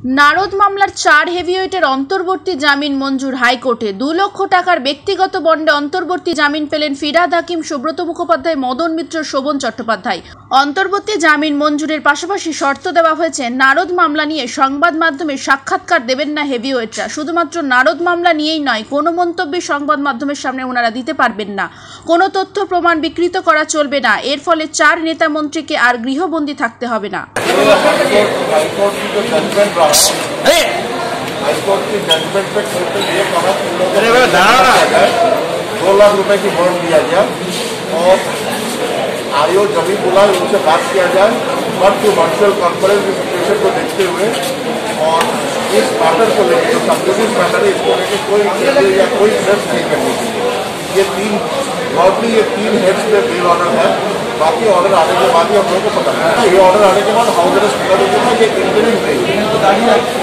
नारद मामलार 4 हेভিওয়েটের অন্তর্বর্তী জামিন মঞ্জুর হাইকোর্টে। 2 লক্ষ টাকার ব্যক্তিগত বন্ডে অন্তর্বর্তী জামিন পেলেন ফিরহাদ হাকিম, সুব্রত মুখোপাধ্যায়, মদন মিত্র, শোভন চট্টোপাধ্যায়। অন্তর্বর্তী জামিন মঞ্জুরের পাশাপাশি শর্ত দেওয়া হয়েছে, নারদ মামলা নিয়ে সংবাদ মাধ্যমে সাক্ষাৎকার দেবেন না হেভিওয়েটরা। শুধুমাত্র নারদ মামলা নিয়েই নয়, কোনো মন্তব্য সংবাদ মাধ্যমের সামনে ওনারা দিতে পারবেন না। কোনো তথ্য প্রমাণ বিকৃত করা চলবে না। এর ফলে 4 নেতা মন্ত্রীকে আর গৃহবন্দী থাকতে হবে না। हाईकोर्ट की जजमेंट पे ये कहा कि 2 लाख रुपए की बॉन्ड दिया गया और आयोग जब भी बुला उनसे बात किया जाए, बट टू वर्चुअल कॉन्फ्रेंस की सिचुएशन को देखते हुए और इस मैटर को लेकर जो सब्सिडीज मैटर है इसको लेकर कोई या कोई प्रेस नहीं करनी चाहिए। ये 3 हेड्स पे बेल ऑर्डर है। बाकी ऑर्डर आने के बाद ही हम लोगों को पता है। ये ऑर्डर आने के बाद हाउस अरेस्ट पूरा ये इंटरव्यू नहीं